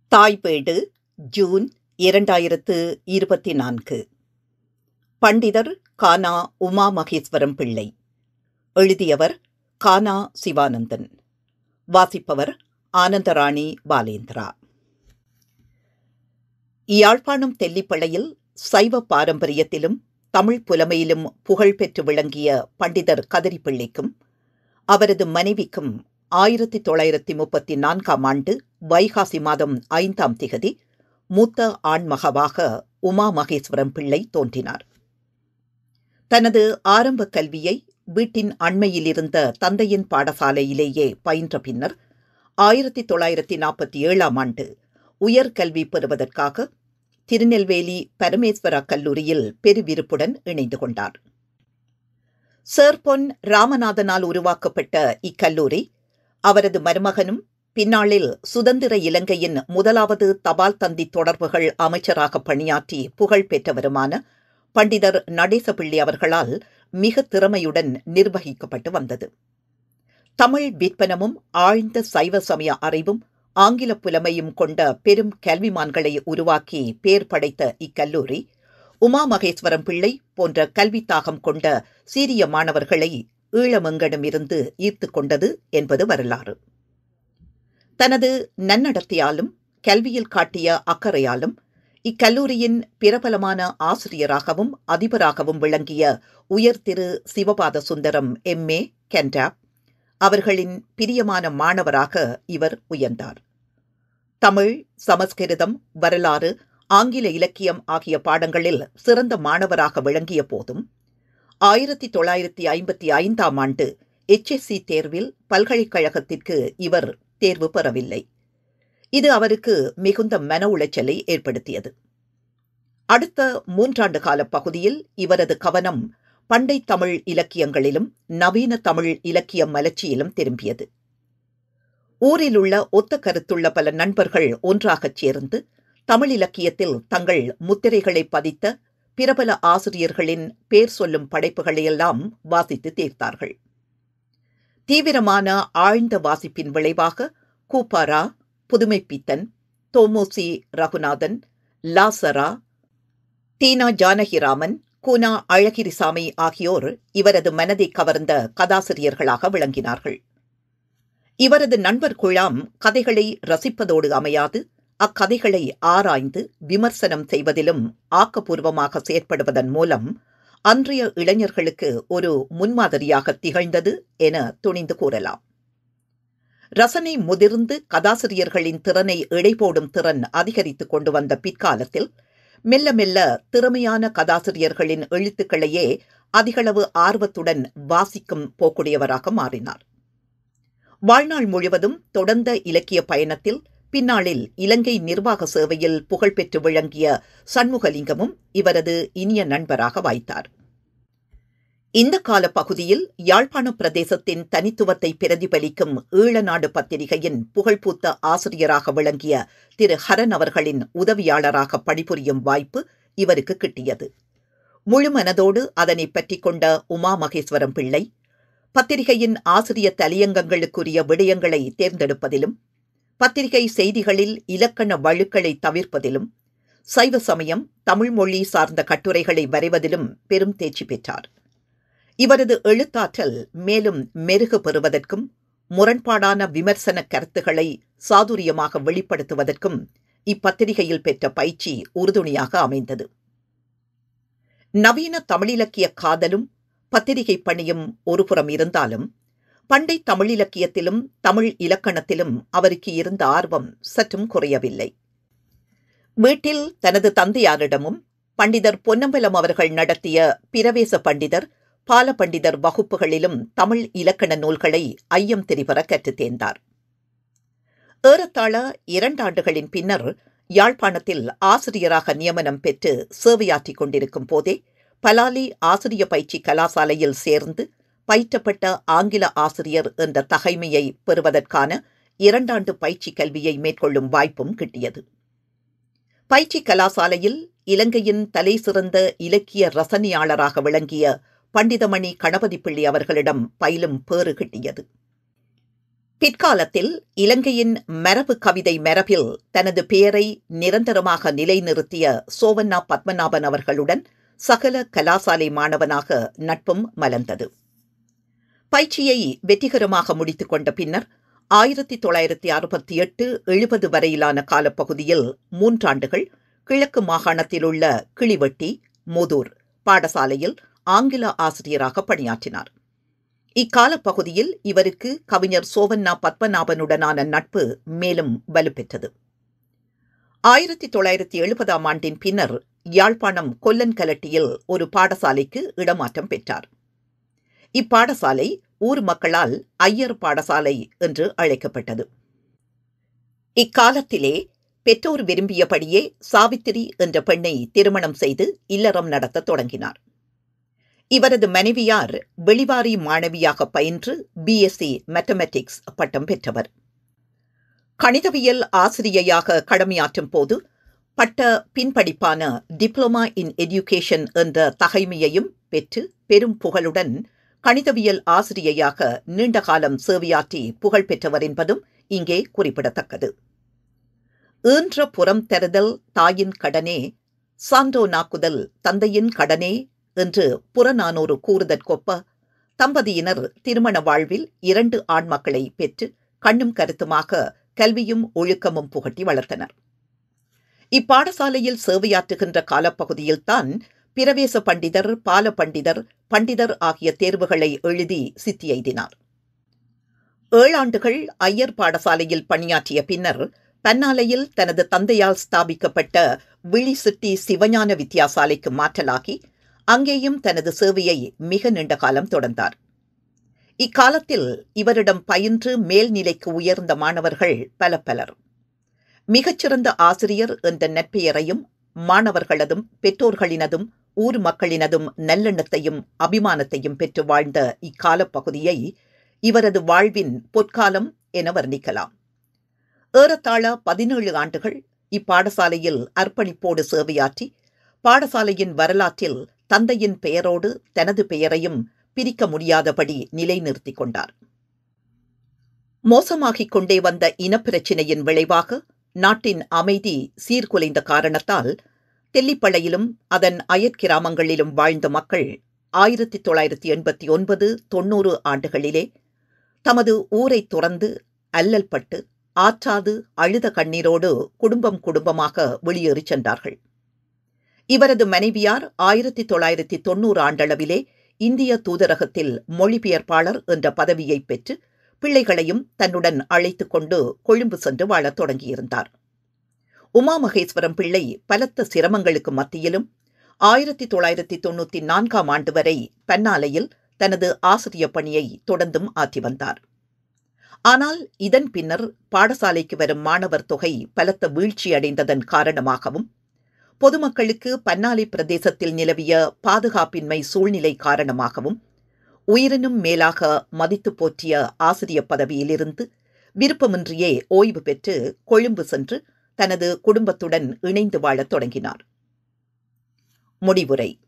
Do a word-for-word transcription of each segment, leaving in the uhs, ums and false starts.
தாய்பேடு June இரண்டாயிரத்து இருபத்தி நான்கு. பண்டிதர் கானா உமா மகேஸ்வரம் பிள்ளை. எழுதியவர் கானா சிவானந்தன். வாசிப்பவர் ஆனந்தராணி பாலேந்திரா. யாழ்ப்பாணம் தெல்லிப்பளையில் சைவ பாரம்பரியத்திலும் தமிழ் புலமையிலும் புகழ்பெற்று விளங்கிய பண்டிதர் கதிரிப்பிள்ளைக்கும் அவரது மனைவிக்கும் ஆயிரத்தி தொள்ளாயிரத்தி முப்பத்தி நான்காம் ஆண்டு வைகாசி மாதம் ஐந்தாம் திகதி மூத்த ஆண்மகவாக உமா மகேஸ்வரம் பிள்ளை தோன்றினார். தனது ஆரம்ப கல்வியை வீட்டின் அண்மையிலிருந்த தந்தையின் பாடசாலையிலேயே பயின்ற பின்னர் ஆயிரத்தி தொள்ளாயிரத்தி நாற்பத்தி ஏழாம் ஆண்டு உயர்கல்வி பெறுவதற்காக திருநெல்வேலி பரமேஸ்வரா கல்லூரியில் பெருவிருப்புடன் இணைந்து கொண்டார். சர் பொன் ராமநாதனால் உருவாக்கப்பட்ட இக்கல்லூரி அவரது மருமகனும் பின்னாளில் சுதந்திர இலங்கையின் முதலாவது தபால் தந்தி தொடர்புகள் அமைச்சராக பணியாற்றி புகழ் பெற்றவருமான பண்டிதர் நடேசபிள்ளை அவர்களால் மிக திறமையுடன் நிர்வகிக்கப்பட்டு வந்தது. தமிழ் விற்பனமும் ஆழ்ந்த சைவ சமய அறிவும் ஆங்கில புலமையும் கொண்ட பெரும் கல்விமான்களை உருவாக்கி பேர் படைத்த இக்கல்லூரி உமா மகேஸ்வரம் பிள்ளை போன்ற கல்வித்தாகம் கொண்ட சீரிய மாணவர்களை ஈழமெங்கடமிருந்து ஈர்த்து கொண்டது என்பது வரலாறு. தனது நன்னடத்தையாலும் கல்வியில் காட்டிய அக்கறையாலும் இக்கல்லூரியின் பிரபலமான ஆசிரியராகவும் அதிபராகவும் விளங்கிய உயர் Thiru Sivapatha Sundaram M A Cantab அவர்களின் பிரியமான மாணவராக இவர் உயர்ந்தார். தமிழ், சமஸ்கிருதம், வரலாறு, ஆங்கில இலக்கியம் ஆகிய பாடங்களில் சிறந்த மாணவராக விளங்கிய போதும் ஆயிரத்தி தொள்ளாயிரத்தி ஐம்பத்தி ஐந்தாம் ஆண்டு எச் எஸ் சி தேர்வில் பல்கலைக்கழகத்திற்கு இவர் தேர்வு பெறவில்லை. இது அவருக்கு மிகுந்த மன உளைச்சலை ஏற்படுத்தியது. அடுத்த மூன்றாண்டு கால பகுதியில் இவரது கவனம் பண்டை தமிழ் இலக்கியங்களிலும் நவீன தமிழ் இலக்கிய மலர்ச்சியிலும் திரும்பியது. ஊரில் உள்ள ஒத்த கருத்துள்ள பல நண்பர்கள் ஒன்றாகச் சேர்ந்து தமிழ் இலக்கியத்தில் தங்கள் முத்திரைகளை பதித்த பிரபல ஆசிரியர்களின் பேர் சொல்லும் படைப்புகளையெல்லாம் வாசித்து தீர்த்தார்கள். தீவிரமான ஆழ்ந்த வாசிப்பின் விளைவாக கூப்பாரா, புதுமைப்பித்தன், தோமோசி ரகுநாதன், லாசரா, தீனா ஜானகிராமன், கூனா அழகிரிசாமி ஆகியோர் இவரது மனதை கவர்ந்த கதாசிரியர்களாக விளங்கினார்கள். இவரது நண்பர் குழாம் கதைகளை ரசிப்பதோடு அமையாது அக்கதைகளை ஆராய்ந்து விமர்சனம் செய்வதிலும் ஆக்கப்பூர்வமாக செயற்படுவதன் மூலம் அன்றைய இளைஞர்களுக்கு ஒரு முன்மாதிரியாக திகழ்ந்தது என துணிந்து கூறலாம். ரசனை முதிர்ந்து கதாசிரியர்களின் திறனை இடைபோடும் திறன் அதிகரித்து கொண்டு வந்த பிற்காலத்தில் மெல்ல மெல்ல திறமையான கதாசிரியர்களின் எழுத்துக்களையே அதிகளவு ஆர்வத்துடன் வாசிக்கும் போக்குடையவராக மாறினார். வாழ்நாள் முழுவதும் தொடர்ந்த இலக்கிய பயணத்தில் பின்னாளில் இலங்கை நிர்வாக சேவையில் புகழ்பெற்று விளங்கிய சண்முகலிங்கமும் இவரது இனிய நண்பராக வாய்த்தார். இந்த கால பகுதியில் யாழ்ப்பாண பிரதேசத்தின் தனித்துவத்தை பிரதிபலிக்கும் ஈழநாடு பத்திரிகையின் புகழ்பூத்த ஆசிரியராக விளங்கிய திரு ஹரன் அவர்களின் உதவியாளராக பணிபுரியும் வாய்ப்பு இவருக்கு கிட்டியது. முழு மனதோடு அதனை பற்றி கொண்ட உமா மகேஸ்வரம் பிள்ளை பத்திரிகையின் ஆசிரிய தலையங்கங்களுக்குரிய விடயங்களை தேர்ந்தெடுப்பதிலும் பத்திரிகை செய்திகளில் இலக்கண வழுக்களை தவிர்ப்பதிலும் சைவ சமயம், தமிழ் மொழி சார்ந்த கட்டுரைகளை வரைவதிலும் பெரும் தேர்ச்சி பெற்றார். இவரது எழுத்தாற்றல் மேலும் மெருகு பெறுவதற்கும் முரண்பாடான விமர்சன கருத்துக்களை சாதுரியமாக வெளிப்படுத்துவதற்கும் இப்பத்திரிகையில் பெற்ற பயிற்சி உறுதுணையாக அமைந்தது. நவீன தமிழிலக்கிய காதலும் பத்திரிகை பணியும் ஒருபுறம் இருந்தாலும் பண்டை தமிழிலக்கியத்திலும் தமிழ் இலக்கணத்திலும் அவருக்கு இருந்த ஆர்வம் சற்றும் குறையவில்லை. வீட்டில் தனது தந்தையாரிடமும் பண்டிதர் பொன்னம்பலம் அவர்கள் நடத்திய பிரவேச பண்டிதர், பால பண்டிதர் வகுப்புகளிலும் தமிழ் இலக்கண நூல்களை ஐயம் திரிபர கற்றுத் தேர்ந்தார். ஏறத்தாழ இரண்டாண்டுகளின் பின்னர் யாழ்ப்பாணத்தில் ஆசிரியராக நியமனம் பெற்று சேவையாற்றிக் கொண்டிருக்கும் போதே பலாலி ஆசிரிய பயிற்சி கலாசாலையில் சேர்ந்து பயிற்றப்பட்ட ஆங்கில ஆசிரியர் என்ற தகைமையை பெறுவதற்கான இரண்டாண்டு பயிற்சி கல்வியை மேற்கொள்ளும் வாய்ப்பும் கிட்டியது. பயிற்சி கலாசாலையில் இலங்கையின் தலை சிறந்த இலக்கிய ரசனையாளராக விளங்கிய பண்டிதமணி கணபதி பிள்ளை அவர்களிடம் பயிலும் பேறு கிட்டியது. பிற்காலத்தில் இலங்கையின் மரபு கவிதை மரபில் தனது பெயரை நிரந்தரமாக நிலைநிறுத்திய சோவண்ணா பத்மநாபன் அவர்களுடன் சகல கலாசாலை மாணவனாக நட்பும் மலர்ந்தது. பயிற்சியை வெற்றிகரமாக முடித்துக் கொண்ட பின்னர் ஆயிரத்தி தொள்ளாயிரத்தி அறுபத்தி எட்டு எழுபது வரையிலான காலப்பகுதியில் மூன்றாண்டுகள் கிழக்கு மாகாணத்திலுள்ள கிளிவெட்டி மூதூர் பாடசாலையில் ஆங்கில ஆசிரியராக பணியாற்றினார். இக்காலப்பகுதியில் இவருக்கு கவிஞர் சோவண்ணா பத்மநாபனுடனான நட்பு மேலும் வலுப்பெற்றது. ஆயிரத்தி தொள்ளாயிரத்தி எழுபதாம் ஆண்டின் பின்னர் யாழ்ப்பாணம் கொல்லன்கலட்டியில் ஒரு பாடசாலைக்கு இடமாற்றம் பெற்றார். இப்பாடசாலை ஊர் மக்களால் ஐயர் பாடசாலை என்று அழைக்கப்பட்டது. இக்காலத்திலே பெற்றோர் விரும்பியபடியே சாவித்திரி என்ற பெண்ணை திருமணம் செய்து இல்லறம் நடத்த தொடங்கினார். இவரது மனைவியார் வெளிவாரி மாணவியாக பயின்று பிஎஸ்சி மேத்தமெட்டிக்ஸ் பட்டம் பெற்றவர். கணிதவியல் ஆசிரியையாக கடமையாற்றும் போது பட்ட பின்படிப்பான டிப்ளமா இன் எஜுகேஷன் என்ற தகைமையையும் பெற்று பெரும் புகழுடன் கணிதவியல் ஆசிரியையாக நீண்ட காலம் சேவையாற்றி புகழ் பெற்றவர் என்பதும் இங்கே குறிப்பிடத்தக்கது. ஈன்ற புறம் தருதல் தாயின் கடனே, சான்றோ நாக்குதல் தந்தையின் கடனே என்று புறநானூறு கூறுதற்கொப்ப தம்பதியினர் திருமண வாழ்வில் இரண்டு ஆண் மக்களை பெற்று கண்ணும் கருத்துமாக கல்வியும் ஒழுக்கமும் புகட்டி வளர்த்தனர். இப்பாடசாலையில் சேவையாற்றுகின்ற காலப்பகுதியில்தான் பிரவேச பண்டிதர், பால பண்டிதர், பண்டிதர் ஆகிய தேர்வுகளை எழுதி சித்தி எய்தினார். ஏழாண்டுகள் ஐயர் பாடசாலையில் பணியாற்றிய பின்னர் பன்னாலையில் தனது தந்தையால் ஸ்தாபிக்கப்பட்ட விழி சிட்டி சிவஞான வித்தியாசாலைக்கு மாற்றலாகி அங்கேயும் தனது சேவையை மிக நீண்ட காலம் தொடர்ந்தார். இக்காலத்தில் இவரிடம் பயின்று மேல்நிலைக்கு உயர்ந்த மாணவர்கள் பல பலர். மிகச்சிறந்த ஆசிரியர் என்ற நற்பெயரையும் மாணவர்களதும் பெற்றோர்களினதும் ஊர் மக்களினதும் நல்லெண்ணத்தையும் அபிமானத்தையும் பெற்று வாழ்ந்த இக்கால பகுதியை இவரது வாழ்வின் பொற்காலம் என வர்ணிக்கலாம். ஏறத்தாழ பதினேழு ஆண்டுகள் இப்பாடசாலையில் அர்ப்பணிப்போடு சேவையாற்றி பாடசாலையின் வரலாற்றில் தந்தையின் பெயரோடு தனது பெயரையும் பிரிக்க முடியாதபடி நிலைநிறுத்திக் கொண்டார். மோசமாகிக் கொண்டே வந்த இனப்பிரச்சினையின் விளைவாக நாட்டின் அமைதி சீர்குலைந்த காரணத்தால் தெல்லிப்பளையிலும் அதன் அயற்கிராமங்களிலும் வாழ்ந்த மக்கள் ஆயிரத்தி தொள்ளாயிரத்தி எண்பத்தி ஒன்பது தொன்னூறு ஆண்டுகளிலே தமது ஊரை துறந்து அல்லல் பட்டு ஆற்றாது அழுத கண்ணீரோடு குடும்பம் குடும்பமாக வெளியேறிச் சென்றார்கள். இவரது மனைவியார் ஆயிரத்தி தொள்ளாயிரத்தி தொன்னூறு ஆண்டளவிலே இந்திய தூதரகத்தில் மொழிபெயர்ப்பாளர் என்ற பதவியை பெற்று பிள்ளைகளையும் தன்னுடன் அழைத்துக் கொண்டு கொழும்பு சென்று வாழத் தொடங்கியிருந்தார். உமா மகேஸ்வரம் பிள்ளை பலத்த சிரமங்களுக்கு மத்தியிலும் ஆயிரத்தி தொள்ளாயிரத்தி தொன்னூற்றி நான்காம் ஆண்டு வரை பன்னாலையில் தனது ஆசிரிய பணியை தொடர்ந்தும் ஆற்றி வந்தார். ஆனால் இதன் பின்னர் பாடசாலைக்கு வரும் மாணவர் தொகை பலத்த வீழ்ச்சியடைந்ததன் காரணமாகவும் பொதுமக்களுக்கு பன்னாலை பிரதேசத்தில் நிலவிய பாதுகாப்பின்மை சூழ்நிலை காரணமாகவும் உயிரினும் மேலாக மதித்து போற்றிய ஆசிரியர் பதவியிலிருந்து விருப்பமின்றியே ஓய்வு பெற்று கொழும்பு சென்று தனது குடும்பத்துடன் இணைந்து வாழத் தொடங்கினார். முடிவுரை.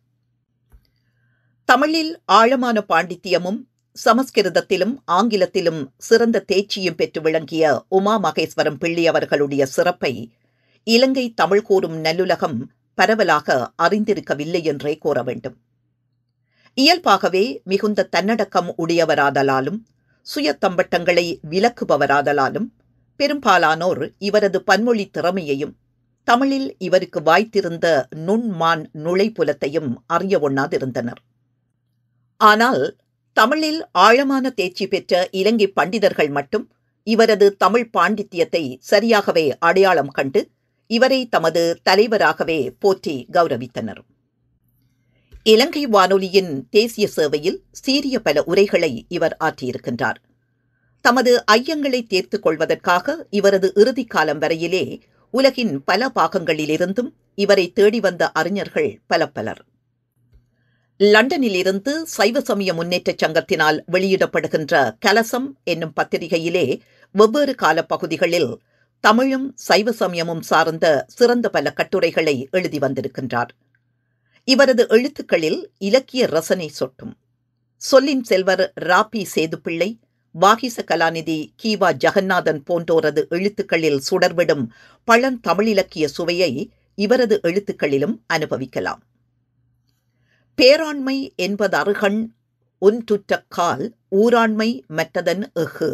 தமிழில் ஆழமான பாண்டித்தியமும் சமஸ்கிருதத்திலும் ஆங்கிலத்திலும் சிறந்த தேர்ச்சியும் பெற்று விளங்கிய உமா மகேஸ்வரம் பிள்ளை அவர்களுடைய சிறப்பை இலங்கை தமிழ் கூறும் நல்லுலகம் பரவலாக அறிந்திருக்கவில்லை என்றே கூற வேண்டும். இயல்பாகவே மிகுந்த தன்னடக்கம் உடையவராதலாலும் சுயத்தம்பட்டங்களை விலக்குபவராதலாலும் பெரும்பாலானோர் இவரது பன்மொழி திறமையையும் தமிழில் இவருக்கு வாய்த்திருந்த நுண்மான் நுழைப்புலத்தையும் அறிய ஒண்ணாதிருந்தனர். ஆனால் தமிழில் ஆழமான தேர்ச்சி பெற்ற இலங்கை பண்டிதர்கள் மட்டும் இவரது தமிழ் பாண்டித்தியத்தை சரியாகவே அடையாளம் கண்டு இவரை தமது தலைவராகவே போற்றி கௌரவித்தனர். இலங்கை வானொலியின் தேசிய சேவையில் சீரிய பல உரைகளை இவர் ஆற்றியிருக்கின்றார். தமது ஐயங்களை தீர்த்துக் கொள்வதற்காக இவரது இறுதி காலம் வரையிலே உலகின் பல பாகங்களிலிருந்தும் இவரை தேடி வந்த அறிஞர்கள் பல பலர். லண்டனிலிருந்து சைவ சமய முன்னேற்றச் சங்கத்தினால் வெளியிடப்படுகின்ற கலசம் என்னும் பத்திரிகையிலே வெவ்வேறு காலப்பகுதிகளில் தமிழும் சைவ சமயமும் சார்ந்த சிறந்த பல கட்டுரைகளை எழுதி வந்திருக்கின்றார். இவரது எழுத்துக்களில் இலக்கிய ரசனை சொட்டும். சொல்லின் செல்வர் ராபி சேதுப்பிள்ளை, வாகிச கலாநிதி கீவா ஜெகநாதன் போன்றோரது எழுத்துக்களில் சுடர்விடும் பழந்தமிழிலக்கிய சுவையை இவரது எழுத்துக்களிலும் அனுபவிக்கலாம். பேராண்மை என்பதறுகண் ஒன்றுற்றக்கால் ஊராண்மை மற்றதன் எஃகு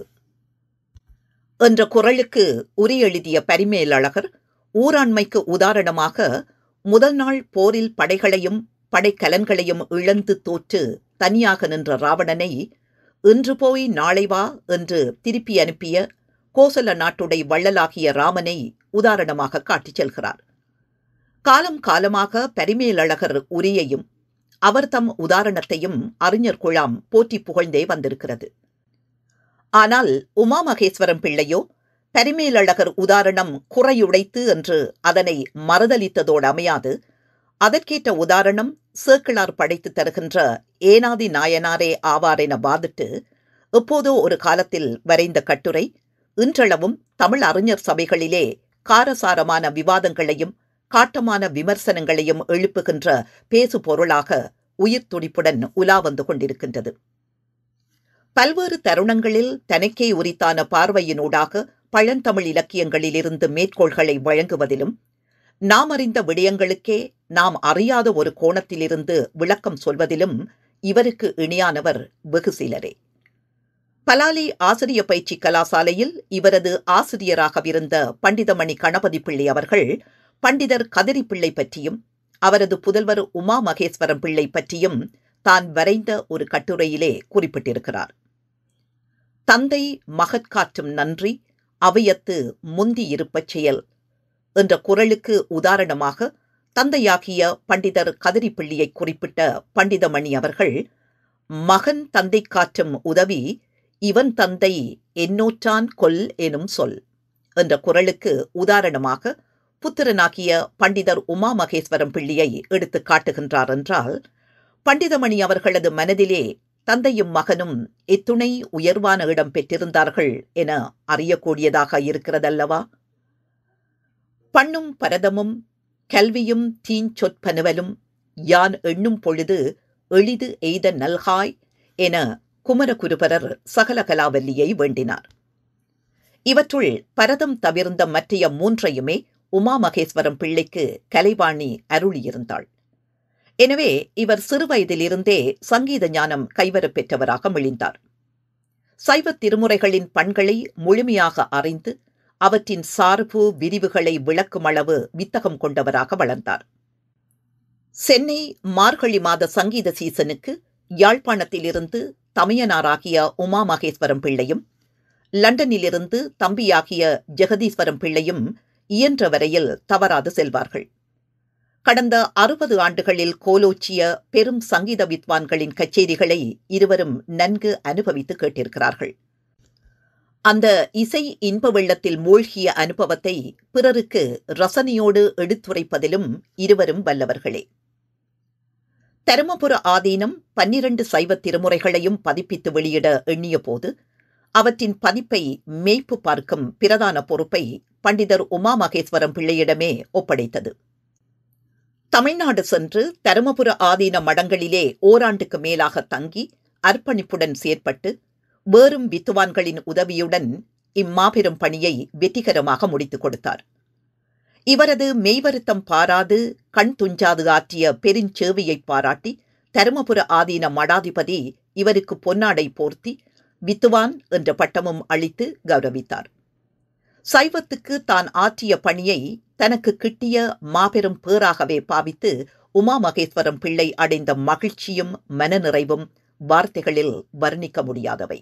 என்ற குறளுக்கு உரி எழுதிய பரிமேலழகர் ஊராண்மைக்கு உதாரணமாக முதல் நாள் போரில் படைகளையும் படைக்கலன்களையும் இழந்து தோற்று தனியாக நின்ற ராவணனை இன்று போய் நாளை வா என்று திருப்பி அனுப்பிய கோசல நாட்டுடை வள்ளலாகிய ராமனை உதாரணமாக காட்டிச் செல்கிறார். காலம் காலமாக பரிமேலழகர் உரியையும் அவர் தம் உதாரணத்தையும் அறிஞர் குழாம் போற்றி புகழ்ந்தே வந்திருக்கிறது. ஆனால் உமா மகேஸ்வரம் பிள்ளையோ பரிமேலழகர் உதாரணம் குறையுடைத்து என்று அதனை மறுதலித்ததோடு அமையாது, அதற்கேற்ற உதாரணம் சேக்கிழார் படைத்து தருகின்ற ஏனாதி நாயனாரே ஆவார் என வாதிட்டு எப்போதோ ஒரு காலத்தில் வரைந்த கட்டுரை இன்றளவும் தமிழ் அறிஞர் சபைகளிலே காரசாரமான விவாதங்களையும் காட்டமான விமர்சனங்களையும் எழுப்புகின்ற பேசு பொருளாக உயிர் துடிப்புடன் உலா வந்து கொண்டிருக்கின்றது. பல்வேறு தருணங்களில் தனக்கே உரித்தான பார்வையினூடாக பழந்தமிழ் இலக்கியங்களிலிருந்து மேற்கோள்களை வழங்குவதிலும் நாம் அறிந்த விடயங்களுக்கே நாம் அறியாத ஒரு கோணத்திலிருந்து விளக்கம் சொல்வதிலும் இவருக்கு இணையானவர் வெகு சிலரே. பலாலி ஆசிரிய பயிற்சி கலாசாலையில் இவரது ஆசிரியராகவிருந்த பண்டிதமணி கணபதி பிள்ளை அவர்கள் பண்டிதர் கதிரி பிள்ளை பற்றியும் அவரது புதல்வர் உமா மகேஸ்வரம் பிள்ளை பற்றியும் தான் வரைந்த ஒரு கட்டுரையிலே குறிப்பிட்டிருக்கிறார். தந்தை மகற்காற்றும் நன்றி அவையத்து முந்தி இருப்பச் செயல் என்ற குறளுக்கு உதாரணமாக தந்தையாகிய பண்டிதர் கதிரி பிள்ளையை குறிப்பிட்ட பண்டிதமணி அவர்கள் மகன் தந்தை காற்றும் உதவி இவன் தந்தை என்னோற்றான் கொல் எனும் சொல் என்ற குறளுக்கு உதாரணமாக புத்திரனாகிய பண்டிதர் உமா மகேஸ்வரம் பிள்ளையை எடுத்து காட்டுகின்றார் என்றால், பண்டிதமணி அவர்களது மனதிலே தந்தையும் மகனும் எத்துணை உயர்வான இடம் பெற்றிருந்தார்கள் என அறியக்கூடியதாக இருக்கிறதல்லவா? பண்ணும் பரதமும் கல்வியும் தீஞ்சொற்பனுவலும் யான் எண்ணும் பொழுது எளிது எய்த நல்காய் என குமரகுருபரர் சகலகலாவல்லியை வேண்டினார். இவற்றுள் பரதம் தவிர்ந்த மற்றைய மூன்றையுமே உமா மகேஸ்வரம் பிள்ளைக்கு கலைவாணி அருளியிருந்தாள். எனவே இவர் சிறுவயதிலிருந்தே சங்கீத ஞானம் கைவரப் பெற்றவராக மிளிந்தார். சைவத் திருமுறைகளின் பண்களை முழுமையாக அறிந்து அவற்றின் சார்பு விரிவுகளை விளக்கும் அளவு வித்தகம் கொண்டவராக வளர்ந்தார். சென்னை மார்கழி மாத சங்கீத சீசனுக்கு யாழ்ப்பாணத்திலிருந்து தமையனாராகிய உமா மகேஸ்வரம் பிள்ளையும் லண்டனிலிருந்து தம்பியாகிய ஜெகதீஸ்வரம் பிள்ளையும் இயன்ற வரையில் தவறாது செல்வார்கள். கடந்த அறுபது ஆண்டுகளில் கோலோச்சிய பெரும் சங்கீத வித்வான்களின் கச்சேரிகளை இருவரும் நன்கு அனுபவித்து கேட்டிருக்கிறார்கள். அந்த இசை இன்ப வெள்ளத்தில் மூழ்கிய அனுபவத்தை பிறருக்கு ரசனையோடு எடுத்துரைப்பதிலும் இருவரும் வல்லவர்களே. தருமபுர ஆதீனம் பன்னிரண்டு சைவ திருமுறைகளையும் பதிப்பித்து வெளியிட எண்ணிய போது அவற்றின் பதிப்பை மேய்ப்பு பார்க்கும் பிரதான பொறுப்பை பண்டிதர் உமா மகேஸ்வரம் பிள்ளையிடமே ஒப்படைத்தது. தமிழ்நாடு சென்று தருமபுர ஆதீன மடங்களிலே ஓராண்டுக்கு மேலாக தங்கி அர்ப்பணிப்புடன் செயற்பட்டு வேறும் வித்துவான்களின் உதவியுடன் இம்மாபெரும் பணியை வெற்றிகரமாக முடித்துக் கொடுத்தார். இவரது மெய்வருத்தம் பாராது கண் துஞ்சாது ஆற்றிய பெருஞ்சேவையை பாராட்டி தருமபுர ஆதீன மடாதிபதி இவருக்கு பொன்னாடை போர்த்தி வித்துவான் என்ற பட்டமும் அளித்து கௌரவித்தார். சைவத்துக்கு தான் ஆற்றிய பணியை தனக்கு கிட்டிய மாபெரும் பேறாகவே பாவித்து உமா மகேஸ்வரம் பிள்ளை அடைந்த மகிழ்ச்சியும் மனநிறைவும் வார்த்தைகளில் வர்ணிக்க முடியாதவை.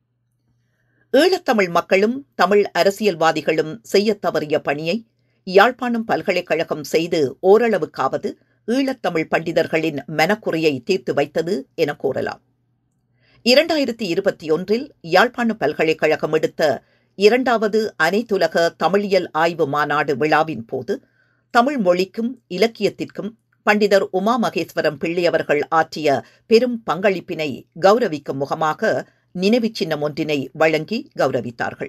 ஈழத்தமிழ் மக்களும் தமிழ் அரசியல்வாதிகளும் செய்ய தவறிய பணியை யாழ்ப்பாணம் பல்கலைக்கழகம் செய்து ஓரளவுக்காவது ஈழத்தமிழ் பண்டிதர்களின் மனக்குறையை தீர்த்து வைத்தது என கூறலாம். இரண்டாயிரத்தி இருபத்தி ஒன்றில் யாழ்ப்பாண பல்கலைக்கழகம் எடுத்த இரண்டாவது அனைத்துலக தமிழியல் ஆய்வு மாநாடு விழாவின் போது தமிழ் மொழிக்கும் இலக்கியத்திற்கும் பண்டிதர் உமா மகேஸ்வரம் பிள்ளை அவர்கள் ஆற்றிய பெரும் பங்களிப்பினை கௌரவிக்கும் முகமாக நினைவு சின்னம் ஒன்றினை வழங்கி கௌரவித்தார்கள்.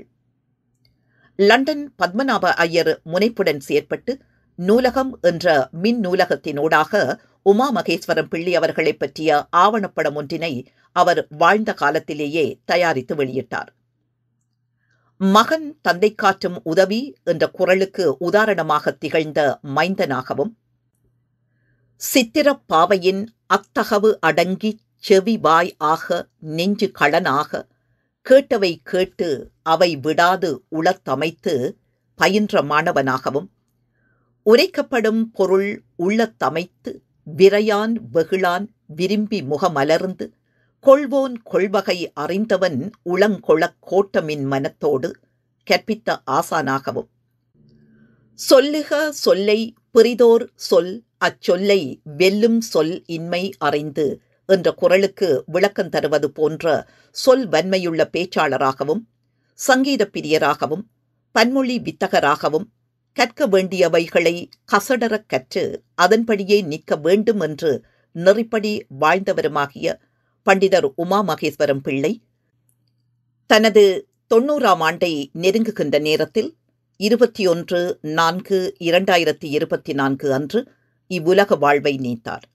லண்டன் பத்மநாப ஐயர் முனைப்புடன் செயற்பட்டு நூலகம் என்ற மின் நூலகத்தினூடாக உமா மகேஸ்வரம் பிள்ளை அவர்களைப் பற்றிய ஆவணப்படம் ஒன்றினை அவர் வாழ்ந்த காலத்திலேயே தயாரித்து வெளியிட்டார். மகன் தந்தை காட்டும் உதவி என்ற குரலுக்கு உதாரணமாக திகழ்ந்த மைந்தனாகவும், சித்திரப் பாவையின் அத்தகவு அடங்கிச் செவி வாய் ஆக நெஞ்சு களனாக கேட்டவை கேட்டு அவை விடாது உளத்தமைத்து பயின்ற மாணவனாகவும், உரைக்கப்படும் பொருள் உள்ளத்தமைத்து விரையான் வெகுளான் விரும்பி முகமலர்ந்து கொள்வோன் கொள்வகை அறிந்தவன் உளங்கொளக் கோட்டமின் மனத்தோடு கற்பித்த ஆசானாகவும், சொல்லுக சொல்லை பிறிதோர் சொல் அச்சொல்லை வெல்லும் சொல் இன்மை அறிந்து என்ற குரலுக்கு விளக்கம் தருவது போன்ற சொல் வன்மையுள்ள பேச்சாளராகவும், சங்கீத பிரியராகவும், பன்மொழி வித்தகராகவும், கற்க வேண்டியவைகளை கசடரக் கற்று அதன்படியே நிற்க வேண்டும் என்று நெறிப்படி வாழ்ந்தவருமாகிய பண்டிதர் உமா மகேஸ்வரம் பிள்ளை தனது தொன்னூறாம் ஆண்டை நெருங்குகின்ற நேரத்தில் இருபத்தி ஒன்று நான்கு இரண்டாயிரத்தி இருபத்தி நான்கு அன்று இவ்வுலக வாழ்வை நீத்தார்.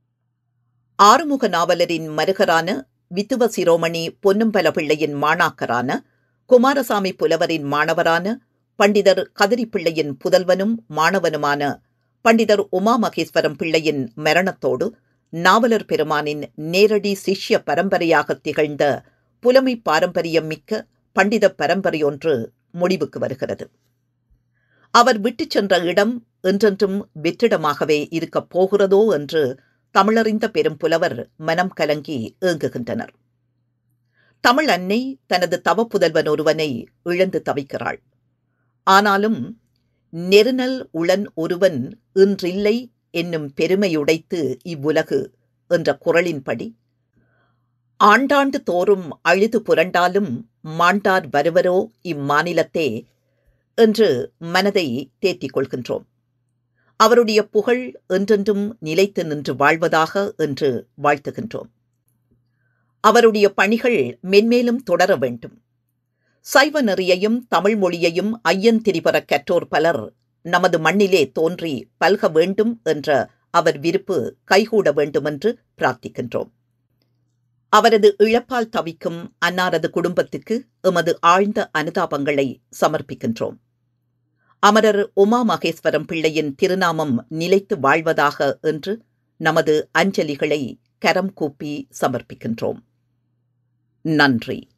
ஆறுமுக நாவலரின் மருகரான வித்துவ சிரோமணி பொன்னம்பல பிள்ளையின் மாணாக்கரான குமாரசாமி புலவரின் மாணவரான பண்டிதர் கதிரிப்பிள்ளையின் புதல்வனும் மாணவனுமான பண்டிதர் உமா மகேஸ்வரம் பிள்ளையின் மரணத்தோடு நாவலர் பெருமானின் நேரடி சிஷ்ய பரம்பரையாக திகழ்ந்த புலமை பாரம்பரியம் மிக்க பண்டித பரம்பரையொன்று முடிவுக்கு வருகிறது. அவர் விட்டுச் சென்ற இடம் என்றென்றும் வெற்றிடமாகவே இருக்கப் போகிறதோ என்று தமிழறிந்த பெரும் புலவர் மனம் கலங்கி ஏங்குகின்றனர். தமிழ் அன்னை தனது தவப்புதல்வன் ஒருவனை இழந்து தவிக்கிறாள். ஆனாலும் நெருநல் உளன் ஒருவன் இன்றில்லை என்னும் பெருமையுடைத்து இவ்வுலகு என்ற குரலின்படி ஆண்டாண்டு தோறும் அழுது புரண்டாலும் மாண்டார் வருவரோ இம்மாநிலத்தே என்று மனதை தேற்றிக் கொள்கின்றோம். அவருடைய புகழ் என்றென்றும் நிலைத்து நின்று வாழ்வதாக என்று வாழ்த்துகின்றோம். அவருடைய பணிகள் மென்மேலும் தொடர வேண்டும். சைவ நெறியையும் தமிழ் மொழியையும் ஐயன் திரிபர கற்றோர் பலர் நமது மண்ணிலே தோன்றி பல்க வேண்டும் என்ற அவர் விருப்பு கைகூட வேண்டுமென்று பிரார்த்திக்கின்றோம். அவரது இழப்பால் தவிக்கும் அன்னாரது குடும்பத்துக்கு எமது ஆழ்ந்த அனுதாபங்களை சமர்ப்பிக்கின்றோம். அமரர் உமா மகேஸ்வரம் பிள்ளையின் திருநாமம் நிலைத்து வாழ்வதாக என்று நமது அஞ்சலிகளை கரம் கூப்பி சமர்ப்பிக்கின்றோம். நன்றி.